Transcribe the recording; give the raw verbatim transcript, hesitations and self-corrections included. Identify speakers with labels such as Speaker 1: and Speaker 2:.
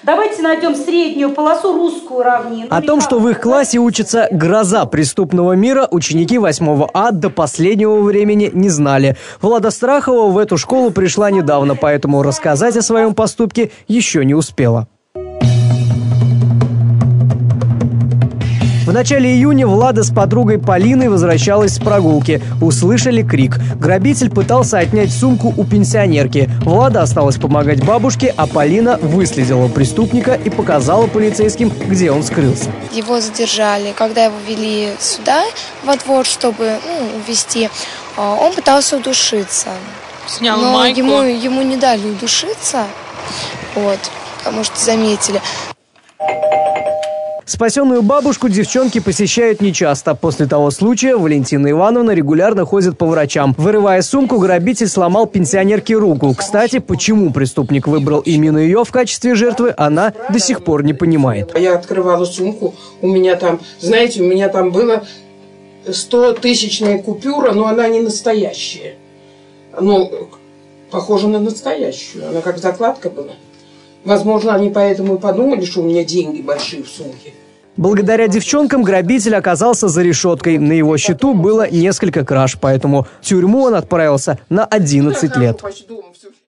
Speaker 1: Давайте найдем среднюю полосу, русскую равнину.
Speaker 2: О том, что в их классе учится гроза преступного мира, ученики восьмого А до последнего времени не знали. Влада Страхова в эту школу пришла недавно, поэтому рассказать о своем поступке еще не успела. В начале июня Влада с подругой Полиной возвращалась с прогулки. Услышали крик. Грабитель пытался отнять сумку у пенсионерки. Влада осталась помогать бабушке, а Полина выследила преступника и показала полицейским, где он скрылся.
Speaker 3: Его задержали. Когда его вели сюда, во двор, чтобы ну, увезти, он пытался удушиться.
Speaker 4: Снял
Speaker 3: Но
Speaker 4: майку.
Speaker 3: Ему, ему не дали удушиться, вот, потому что заметили.
Speaker 2: Спасенную бабушку девчонки посещают нечасто. После того случая Валентина Ивановна регулярно ходит по врачам. Вырывая сумку, грабитель сломал пенсионерке руку. Кстати, почему преступник выбрал именно ее в качестве жертвы, она до сих пор не понимает.
Speaker 5: Я открывала сумку, у меня там, знаете, у меня там было стотысячная купюра, но она не настоящая. Ну, похожа на настоящую, она как закладка была. Возможно, они поэтому и подумали, что у меня деньги большие в сумке.
Speaker 2: Благодаря девчонкам грабитель оказался за решеткой. На его счету было несколько краж, поэтому в тюрьму он отправился на одиннадцать лет.